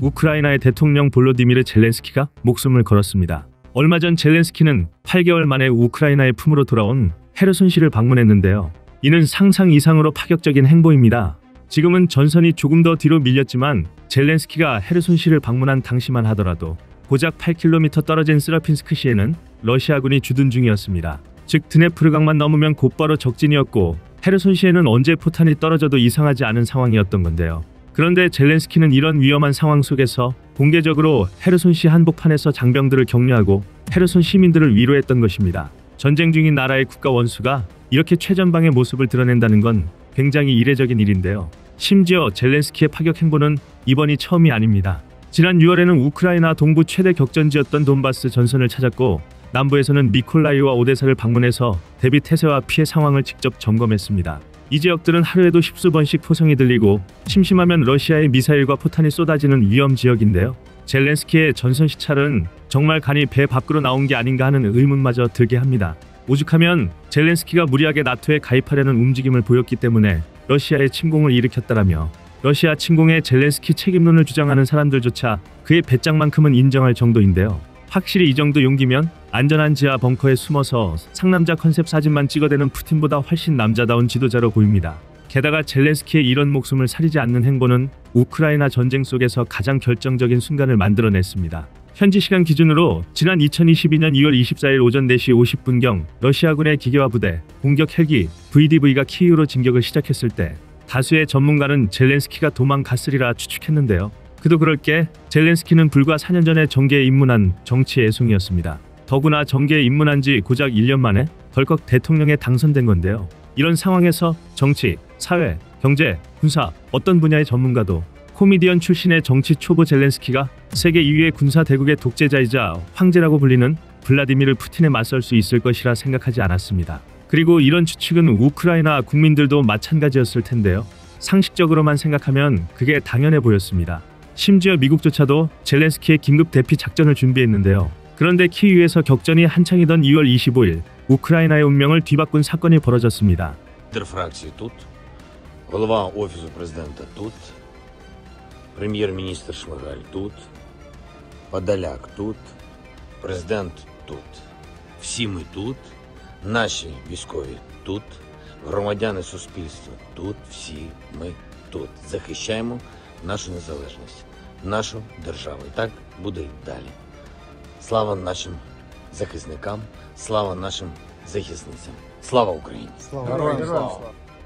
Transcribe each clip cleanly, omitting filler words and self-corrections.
우크라이나의 대통령 볼로디미르 젤렌스키가 목숨을 걸었습니다. 얼마 전 젤렌스키는 8개월 만에 우크라이나의 품으로 돌아온 헤르손시를 방문했는데요. 이는 상상 이상으로 파격적인 행보입니다. 지금은 전선이 조금 더 뒤로 밀렸지만 젤렌스키가 헤르손시를 방문한 당시만 하더라도 고작 8km 떨어진 스라핀스크시에는 러시아군이 주둔 중이었습니다. 즉 드네프르강만 넘으면 곧바로 적진이었고 헤르손시에는 언제 포탄이 떨어져도 이상하지 않은 상황이었던 건데요. 그런데 젤렌스키는 이런 위험한 상황 속에서 공개적으로 헤르손시 한복판에서 장병들을 격려하고 헤르손 시민들을 위로했던 것입니다. 전쟁 중인 나라의 국가 원수가 이렇게 최전방의 모습을 드러낸다는 건 굉장히 이례적인 일인데요. 심지어 젤렌스키의 파격 행보는 이번이 처음이 아닙니다. 지난 6월에는 우크라이나 동부 최대 격전지였던 돈바스 전선을 찾았고 남부에서는 미콜라이와 오데사를 방문해서 대비 태세와 피해 상황을 직접 점검했습니다. 이 지역들은 하루에도 십수 번씩 포성이 들리고 심심하면 러시아의 미사일과 포탄이 쏟아지는 위험 지역인데요. 젤렌스키의 전선 시찰은 정말 간이 배 밖으로 나온 게 아닌가 하는 의문마저 들게 합니다. 오죽하면 젤렌스키가 무리하게 나토에 가입하려는 움직임을 보였기 때문에 러시아의 침공을 일으켰다라며 러시아 침공에 젤렌스키 책임론을 주장하는 사람들조차 그의 배짱만큼은 인정할 정도인데요. 확실히 이 정도 용기면 안전한 지하 벙커에 숨어서 상남자 컨셉 사진만 찍어대는 푸틴보다 훨씬 남자다운 지도자로 보입니다. 게다가 젤렌스키의 이런 목숨을 사리지 않는 행보는 우크라이나 전쟁 속에서 가장 결정적인 순간을 만들어냈습니다. 현지 시간 기준으로 지난 2022년 2월 24일 오전 4시 50분경 러시아군의 기계화 부대, 공격 헬기, VDV가 키이우로 진격을 시작했을 때 다수의 전문가는 젤렌스키가 도망갔으리라 추측했는데요. 그도 그럴 게 젤렌스키는 불과 4년 전에 정계에 입문한 정치의 애송이었습니다. 더구나 정계에 입문한 지 고작 1년 만에 덜컥 대통령에 당선된 건데요. 이런 상황에서 정치, 사회, 경제, 군사 어떤 분야의 전문가도 코미디언 출신의 정치 초보 젤렌스키가 세계 2위의 군사 대국의 독재자이자 황제라고 불리는 블라디미르 푸틴에 맞설 수 있을 것이라 생각하지 않았습니다. 그리고 이런 추측은 우크라이나 국민들도 마찬가지였을 텐데요. 상식적으로만 생각하면 그게 당연해 보였습니다. 심지어 미국조차도 젤렌스키의 긴급 대피 작전을 준비했는데요. 그런데 키이우에서 격전이 한창이던 2월 25일 우크라이나의 운명을 뒤바꾼 사건이 벌어졌습니다. Голова Офісу Президента тут, прем'єр-міністр Шмигаль тут, Подоляк тут, президент тут. Всі ми тут, наші військові тут, громадяни суспільства тут, всі ми тут. Захищаємо нашу незалежність, нашу державу. І так буде й далі. Слава нашим захисникам, слава нашим захисницям. Слава Україні! слава!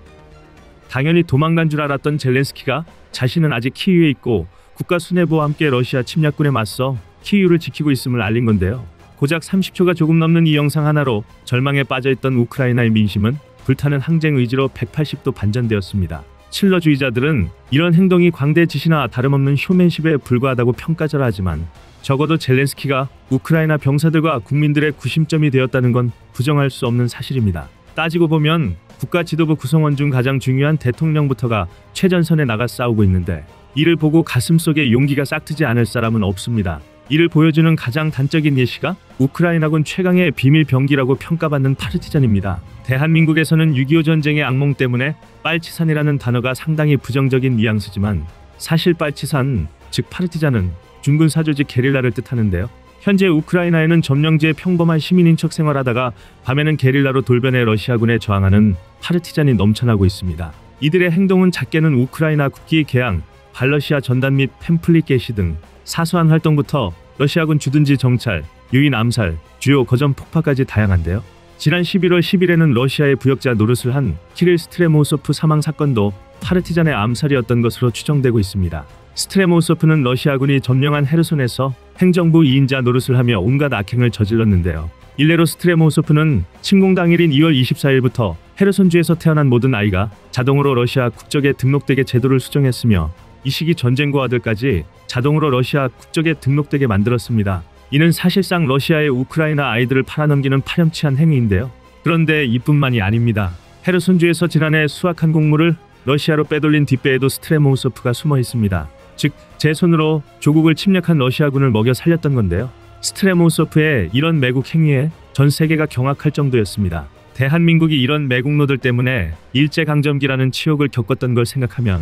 당연히 도망간 줄 알았던 젤렌스키가 자신은 아직 키이우에 있고 국가 수뇌부와 함께 러시아 침략군에 맞서 키이우를 지키고 있음을 알린 건데요. 고작 30초가 조금 넘는 이 영상 하나로 절망에 빠져있던 우크라이나의 민심은 불타는 항쟁 의지로 180도 반전되었습니다. 칠러주의자들은 이런 행동이 광대 지시나 다름없는 쇼맨십에 불과하다고 평가절하하지만 적어도 젤렌스키가 우크라이나 병사들과 국민들의 구심점이 되었다는 건 부정할 수 없는 사실입니다. 따지고 보면 국가 지도부 구성원 중 가장 중요한 대통령부터가 최전선에 나가 싸우고 있는데 이를 보고 가슴속에 용기가 싹트지 않을 사람은 없습니다. 이를 보여주는 가장 단적인 예시가 우크라이나군 최강의 비밀 병기라고 평가받는 파르티잔입니다. 대한민국에서는 6.25 전쟁의 악몽 때문에 빨치산이라는 단어가 상당히 부정적인 뉘앙스지만 사실 빨치산, 즉 파르티잔은 중군 사조직 게릴라를 뜻하는데요. 현재 우크라이나에는 점령지에 평범한 시민인 척 생활하다가 밤에는 게릴라로 돌변해 러시아군에 저항하는 파르티잔이 넘쳐나고 있습니다. 이들의 행동은 작게는 우크라이나 국기 개항, 반러시아 전단 및 팸플릿 게시 등 사소한 활동부터 러시아군 주둔지 정찰, 유인 암살, 주요 거점 폭파까지 다양한데요. 지난 11월 10일에는 러시아의 부역자 노릇을 한 키릴 스트레모우소프 사망 사건도 파르티잔의 암살이었던 것으로 추정되고 있습니다. 스트레모우소프는 러시아군이 점령한 헤르손에서 행정부 2인자 노릇을 하며 온갖 악행을 저질렀는데요. 일례로 스트레모우소프는 침공 당일인 2월 24일부터 헤르손주에서 태어난 모든 아이가 자동으로 러시아 국적에 등록되게 제도를 수정했으며 이 시기 전쟁고아들까지 자동으로 러시아 국적에 등록되게 만들었습니다. 이는 사실상 러시아의 우크라이나 아이들을 팔아넘기는 파렴치한 행위인데요. 그런데 이뿐만이 아닙니다. 헤르손주에서 지난해 수확한 곡물을 러시아로 빼돌린 뒷배에도 스트레모우소프가 숨어 있습니다. 즉, 제 손으로 조국을 침략한 러시아군을 먹여 살렸던 건데요. 스트레모우소프의 이런 매국 행위에 전 세계가 경악할 정도였습니다. 대한민국이 이런 매국노들 때문에 일제강점기라는 치욕을 겪었던 걸 생각하면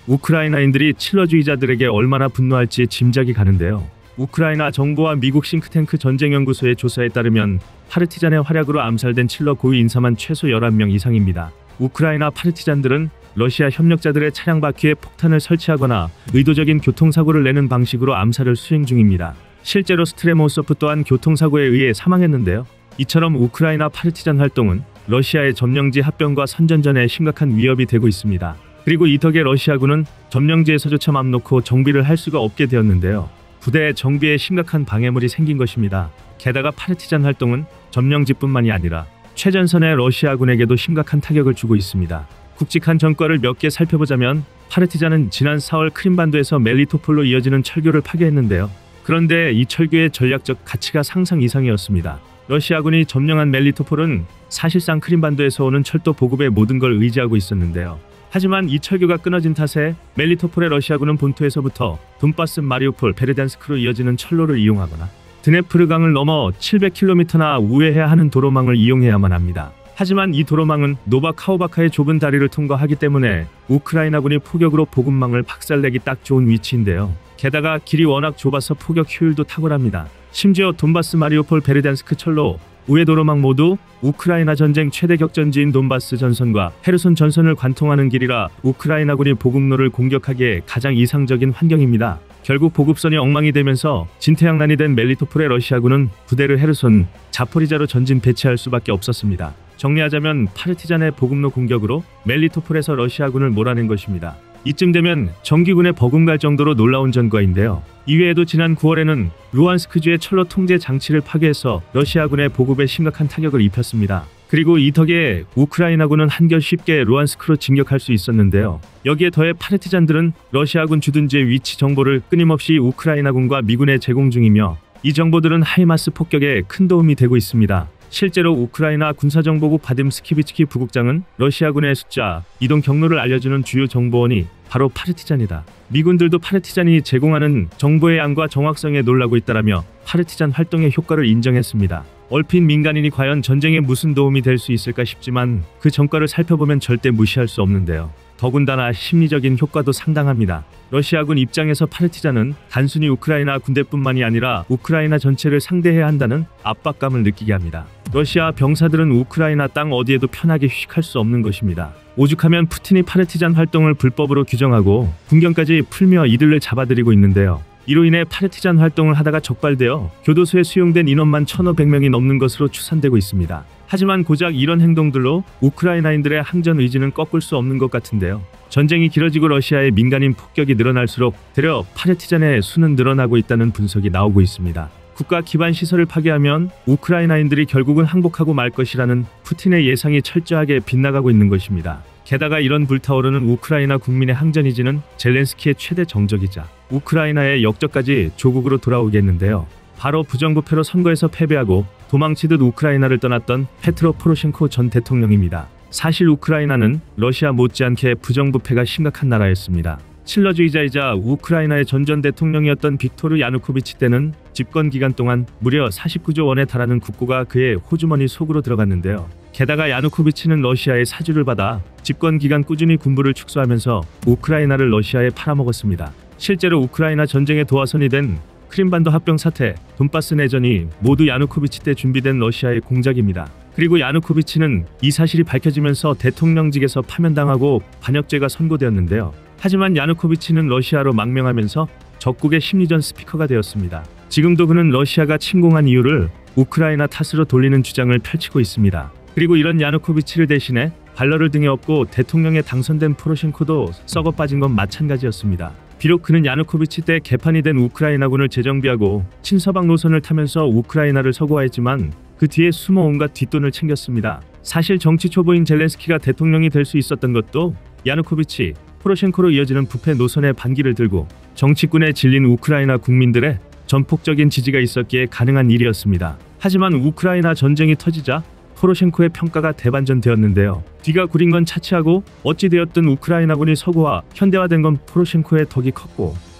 우크라이나인들이 칠러주의자들에게 얼마나 분노할지 짐작이 가는데요. 우크라이나 정부와 미국 싱크탱크 전쟁연구소의 조사에 따르면 파르티잔의 활약으로 암살된 칠러 고위 인사만 최소 11명 이상입니다. 우크라이나 파르티잔들은 러시아 협력자들의 차량 바퀴에 폭탄을 설치하거나 의도적인 교통사고를 내는 방식으로 암살을 수행 중입니다. 실제로 스트레모소프 또한 교통사고에 의해 사망했는데요. 이처럼 우크라이나 파르티잔 활동은 러시아의 점령지 합병과 선전전에 심각한 위협이 되고 있습니다. 그리고 이 덕에 러시아군은 점령지에서조차 맘 놓고 정비를 할 수가 없게 되었는데요. 부대의 정비에 심각한 방해물이 생긴 것입니다. 게다가 파르티잔 활동은 점령지뿐만이 아니라 최전선의 러시아군에게도 심각한 타격을 주고 있습니다. 굵직한 전과를 몇 개 살펴보자면 파르티잔은 지난 4월 크림반도에서 멜리토폴로 이어지는 철교를 파괴했는데요. 그런데 이 철교의 전략적 가치가 상상 이상이었습니다. 러시아군이 점령한 멜리토폴은 사실상 크림반도에서 오는 철도 보급의 모든 걸 의지하고 있었는데요. 하지만 이 철교가 끊어진 탓에 멜리토폴의 러시아군은 본토에서부터 돈바스 마리우폴 베르단스크로 이어지는 철로를 이용하거나 드네프르강을 넘어 700km나 우회해야 하는 도로망을 이용해야만 합니다. 하지만 이 도로망은 노바카오바카의 좁은 다리를 통과하기 때문에 우크라이나군이 포격으로 보급망을 박살내기 딱 좋은 위치인데요. 게다가 길이 워낙 좁아서 포격 효율도 탁월합니다. 심지어 돈바스 마리우폴 베르단스크 철로 우회 도로망 모두 우크라이나 전쟁 최대 격전지인 돈바스 전선과 헤르손 전선을 관통하는 길이라 우크라이나군이 보급로를 공격하기에 가장 이상적인 환경입니다. 결국 보급선이 엉망이 되면서 진퇴양난이 된 멜리토폴의 러시아군은 부대를 헤르손, 자포리자로 전진 배치할 수밖에 없었습니다. 정리하자면 파르티잔의 보급로 공격으로 멜리토폴에서 러시아군을 몰아낸 것입니다. 이쯤 되면 정규군에 버금갈 정도로 놀라운 전과인데요. 이외에도 지난 9월에는 루안스크주의 철로 통제 장치를 파괴해서 러시아군의 보급에 심각한 타격을 입혔습니다. 그리고 이 덕에 우크라이나군은 한결 쉽게 루안스크로 진격할 수 있었는데요. 여기에 더해 파르티잔들은 러시아군 주둔지의 위치 정보를 끊임없이 우크라이나군과 미군에 제공 중이며 이 정보들은 하이마스 폭격에 큰 도움이 되고 있습니다. 실제로 우크라이나 군사정보국 바딤 스키비츠키 부국장은 러시아군의 숫자, 이동 경로를 알려주는 주요 정보원이 바로 파르티잔이다. 미군들도 파르티잔이 제공하는 정보의 양과 정확성에 놀라고 있다라며 파르티잔 활동의 효과를 인정했습니다. 얼핏 민간인이 과연 전쟁에 무슨 도움이 될 수 있을까 싶지만 그 전과를 살펴보면 절대 무시할 수 없는데요. 더군다나 심리적인 효과도 상당합니다. 러시아군 입장에서 파르티잔은 단순히 우크라이나 군대뿐만이 아니라 우크라이나 전체를 상대해야 한다는 압박감을 느끼게 합니다. 러시아 병사들은 우크라이나 땅 어디에도 편하게 휴식할 수 없는 것입니다. 오죽하면 푸틴이 파르티잔 활동을 불법으로 규정하고 군경까지 풀며 이들을 잡아들이고 있는데요. 이로 인해 파르티잔 활동을 하다가 적발되어 교도소에 수용된 인원만 1,500명이 넘는 것으로 추산되고 있습니다. 하지만 고작 이런 행동들로 우크라이나인들의 항전 의지는 꺾을 수 없는 것 같은데요. 전쟁이 길어지고 러시아의 민간인 폭격이 늘어날수록 되려 파르티잔의 수는 늘어나고 있다는 분석이 나오고 있습니다. 국가 기반 시설을 파괴하면 우크라이나인들이 결국은 항복하고 말 것이라는 푸틴의 예상이 철저하게 빗나가고 있는 것입니다. 게다가 이런 불타오르는 우크라이나 국민의 항전의지는 젤렌스키의 최대 정적이자 우크라이나의 역적까지 조국으로 돌아오겠는데요. 바로 부정부패로 선거에서 패배하고 도망치듯 우크라이나를 떠났던 페트로 포로셴코 전 대통령입니다. 사실 우크라이나는 러시아 못지않게 부정부패가 심각한 나라였습니다. 칠러주의자이자 우크라이나의 전전 대통령이었던 빅토르 야누코비치 때는 집권 기간 동안 무려 49조 원에 달하는 국고가 그의 호주머니 속으로 들어갔는데요. 게다가 야누코비치는 러시아의 사주를 받아 집권 기간 꾸준히 군부를 축소하면서 우크라이나를 러시아에 팔아먹었습니다. 실제로 우크라이나 전쟁의 도화선이 된 크림반도 합병 사태, 돈바스 내전이 모두 야누코비치 때 준비된 러시아의 공작입니다. 그리고 야누코비치는 이 사실이 밝혀지면서 대통령직에서 파면당하고 반역죄가 선고되었는데요. 하지만 야누코비치는 러시아로 망명하면서 적국의 심리전 스피커가 되었습니다. 지금도 그는 러시아가 침공한 이유를 우크라이나 탓으로 돌리는 주장을 펼치고 있습니다. 그리고 이런 야누코비치를 대신해 발러를 등에 업고 대통령에 당선된 포로셴코도 썩어 빠진 건 마찬가지였습니다. 비록 그는 야누코비치 때 개판이 된 우크라이나군을 재정비하고 친서방 노선을 타면서 우크라이나를 서구화했지만 그 뒤에 숨어 온갖 뒷돈을 챙겼습니다. 사실 정치 초보인 젤렌스키가 대통령이 될 수 있었던 것도 야누코비치, 포로셴코로 이어지는 부패 노선의 반기를 들고 정치꾼에 질린 우크라이나 국민들의 전폭적인 지지가 있었기에 가능한 일이었습니다. 하지만 우크라이나 전쟁이 터지자 포로셴코의 평가가 대반전되었는데요. 뒤가 구린 건 차치하고 어찌되었든 우크라이나군이 서구화, 현대화된 건 포로셴코의 덕이 컸고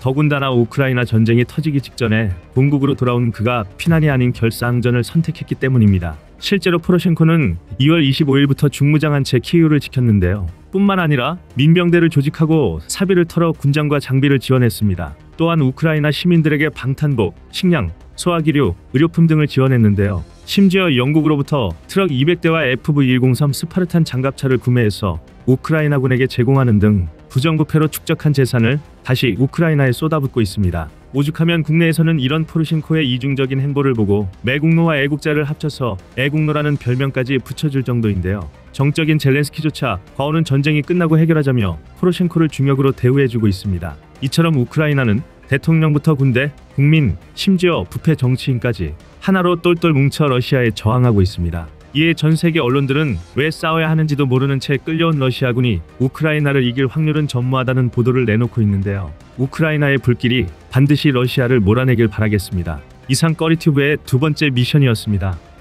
더군다나 우크라이나 전쟁이 터지기 직전에 본국으로 돌아온 그가 피난이 아닌 결사항전을 선택했기 때문입니다. 실제로 포로셴코는 2월 25일부터 중무장한 채 키이우를 지켰는데요. 뿐만 아니라 민병대를 조직하고 사비를 털어 군장과 장비를 지원했습니다. 또한 우크라이나 시민들에게 방탄복, 식량, 소화기류, 의료품 등을 지원했는데요. 심지어 영국으로부터 트럭 200대와 FV103 스파르탄 장갑차를 구매해서 우크라이나군에게 제공하는 등 부정부패로 축적한 재산을 다시 우크라이나에 쏟아붓고 있습니다. 오죽하면 국내에서는 이런 포로셴코의 이중적인 행보를 보고 매국노와 애국자를 합쳐서 애국노라는 별명까지 붙여줄 정도인데요. 정적인 젤렌스키조차 과오는 전쟁이 끝나고 해결하자며 포로셴코를 중역으로 대우해주고 있습니다. 이처럼 우크라이나는 대통령부터 군대, 국민, 심지어 부패 정치인까지 하나로 똘똘 뭉쳐 러시아에 저항하고 있습니다. 이에 전 세계 언론들은 왜 싸워야 하는지도 모르는 채 끌려온 러시아군이 우크라이나를 이길 확률은 전무하다는 보도를 내놓고 있는데요. 우크라이나의 불길이 반드시 러시아를 몰아내길 바라겠습니다. 이상 꺼리튜브의 두 번째 미션이었습니다.